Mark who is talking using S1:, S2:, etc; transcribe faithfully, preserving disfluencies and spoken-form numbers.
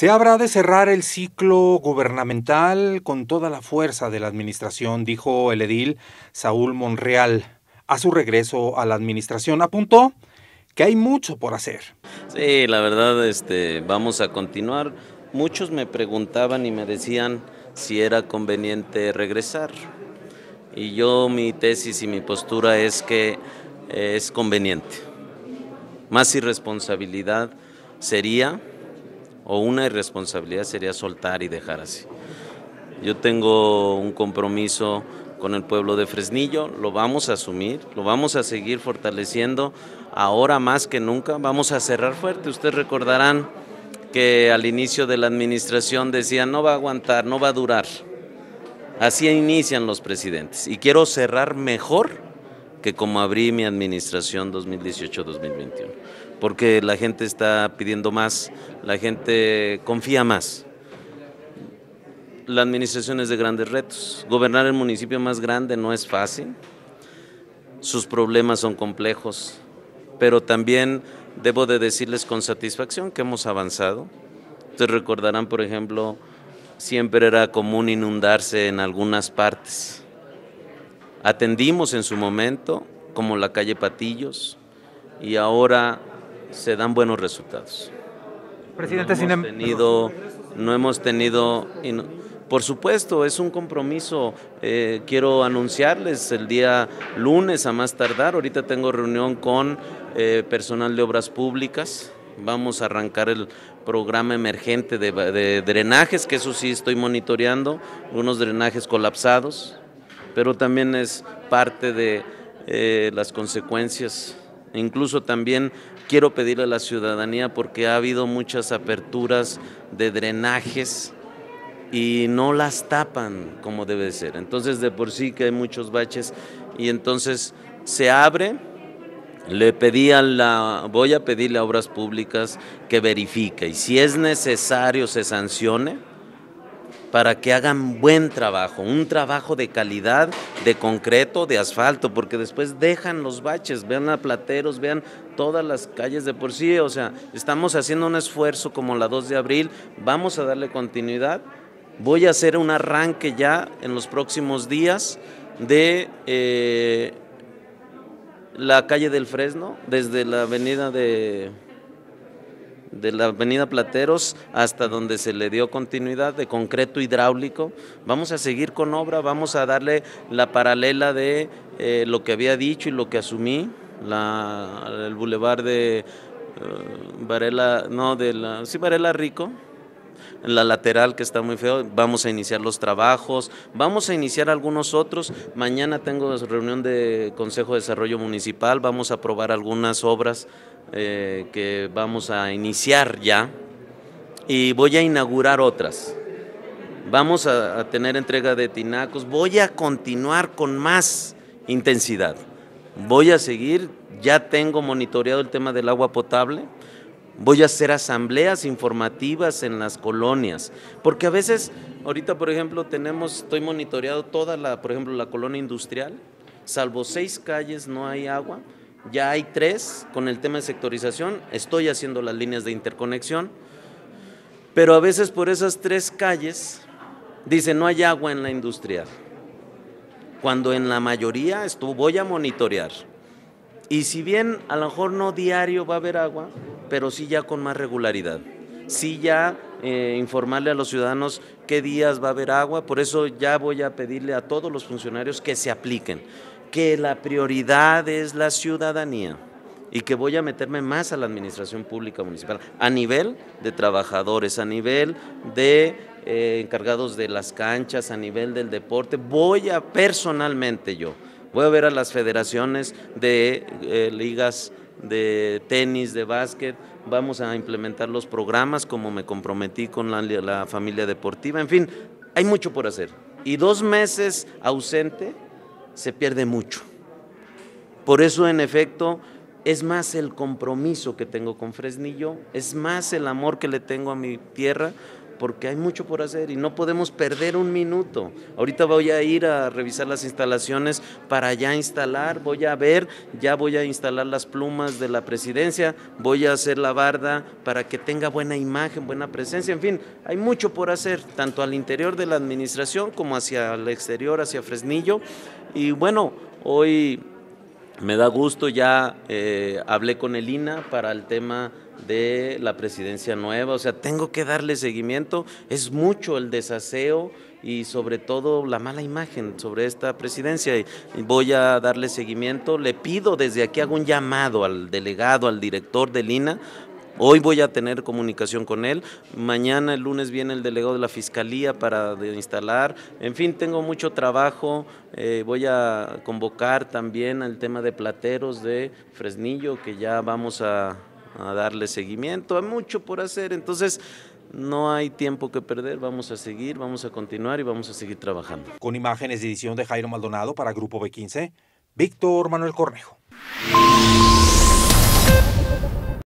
S1: Se habrá de cerrar el ciclo gubernamental con toda la fuerza de la administración, dijo el edil Saúl Monreal a su regreso a la administración. Apuntó que hay mucho por hacer.
S2: Sí, la verdad, este, vamos a continuar. Muchos me preguntaban y me decían si era conveniente regresar. Y yo, mi tesis y mi postura es que eh, es conveniente. Más irresponsabilidad sería, o una irresponsabilidad sería soltar y dejar así. Yo tengo un compromiso con el pueblo de Fresnillo, lo vamos a asumir, lo vamos a seguir fortaleciendo, ahora más que nunca vamos a cerrar fuerte. Ustedes recordarán que al inicio de la administración decían no va a aguantar, no va a durar. Así inician los presidentes y quiero cerrar mejor que como abrí mi administración dos mil dieciocho dos mil veintiuno, porque la gente está pidiendo más, la gente confía más. La administración es de grandes retos. Gobernar el municipio más grande no es fácil, sus problemas son complejos, pero también debo de decirles con satisfacción que hemos avanzado. Ustedes recordarán, por ejemplo, siempre era común inundarse en algunas partes. Atendimos en su momento, como la calle Patillos, y ahora se dan buenos resultados.
S1: Presidente,
S2: no hemos tenido, no hemos tenido, por supuesto, es un compromiso. Eh, quiero anunciarles el día lunes a más tardar. Ahorita tengo reunión con eh, personal de obras públicas. Vamos a arrancar el programa emergente de, de drenajes, que eso sí estoy monitoreando, unos drenajes colapsados, pero también es parte de eh, las consecuencias. Incluso también quiero pedirle a la ciudadanía, porque ha habido muchas aperturas de drenajes y no las tapan como debe ser. Entonces, de por sí que hay muchos baches y entonces se abre. Le pedí a la, voy a pedirle a Obras Públicas que verifique y si es necesario se sancione para que hagan buen trabajo, un trabajo de calidad, de concreto, de asfalto, porque después dejan los baches. Vean a Plateros, vean todas las calles de por sí. O sea, estamos haciendo un esfuerzo como la dos de abril, vamos a darle continuidad. Voy a hacer un arranque ya en los próximos días de eh, la calle del Fresno, desde la avenida de, de la avenida Plateros hasta donde se le dio continuidad de concreto hidráulico. Vamos a seguir con obra, vamos a darle la paralela de eh, lo que había dicho y lo que asumí, la, el bulevar de uh, Varela, no, de la, sí, Varela Rico, en la lateral, que está muy feo. Vamos a iniciar los trabajos, vamos a iniciar algunos otros. Mañana tengo reunión de Consejo de Desarrollo Municipal, vamos a aprobar algunas obras eh, que vamos a iniciar ya y voy a inaugurar otras. Vamos a, a tener entrega de tinacos, voy a continuar con más intensidad, voy a seguir, ya tengo monitoreado el tema del agua potable. Voy a hacer asambleas informativas en las colonias, porque a veces, ahorita por ejemplo tenemos, estoy monitoreado toda la, por ejemplo la colonia industrial, salvo seis calles no hay agua, ya hay tres con el tema de sectorización, estoy haciendo las líneas de interconexión, pero a veces por esas tres calles dicen no hay agua en la industrial, cuando en la mayoría estuvo, voy a monitorear. Y si bien a lo mejor no diario va a haber agua, pero sí ya con más regularidad. Sí ya eh, informarle a los ciudadanos qué días va a haber agua, por eso ya voy a pedirle a todos los funcionarios que se apliquen, que la prioridad es la ciudadanía y que voy a meterme más a la administración pública municipal, a nivel de trabajadores, a nivel de eh, encargados de las canchas, a nivel del deporte. Voy a personalmente yo. Voy a ver a las federaciones de eh, ligas de tenis, de básquet, vamos a implementar los programas como me comprometí con la, la familia deportiva, en fin, hay mucho por hacer. Y dos meses ausente se pierde mucho. Por eso, en efecto, es más el compromiso que tengo con Fresnillo, es más el amor que le tengo a mi tierra, porque hay mucho por hacer y no podemos perder un minuto. Ahorita voy a ir a revisar las instalaciones para ya instalar, voy a ver, ya voy a instalar las plumas de la presidencia, voy a hacer la barda para que tenga buena imagen, buena presencia, en fin, hay mucho por hacer, tanto al interior de la administración como hacia el exterior, hacia Fresnillo. Y bueno, hoy me da gusto, ya eh, hablé con el I N A para el tema de la presidencia nueva, o sea, tengo que darle seguimiento, es mucho el desaseo y sobre todo la mala imagen sobre esta presidencia, y voy a darle seguimiento. Le pido desde aquí, hago un llamado al delegado, al director del I N A. Hoy voy a tener comunicación con él, mañana, el lunes, viene el delegado de la Fiscalía para instalar, en fin, tengo mucho trabajo. Eh, voy a convocar también al tema de plateros de Fresnillo, que ya vamos a, a darle seguimiento, hay mucho por hacer, entonces no hay tiempo que perder, vamos a seguir, vamos a continuar y vamos a seguir trabajando.
S1: Con imágenes de edición de Jairo Maldonado para Grupo B quince, Víctor Manuel Cornejo.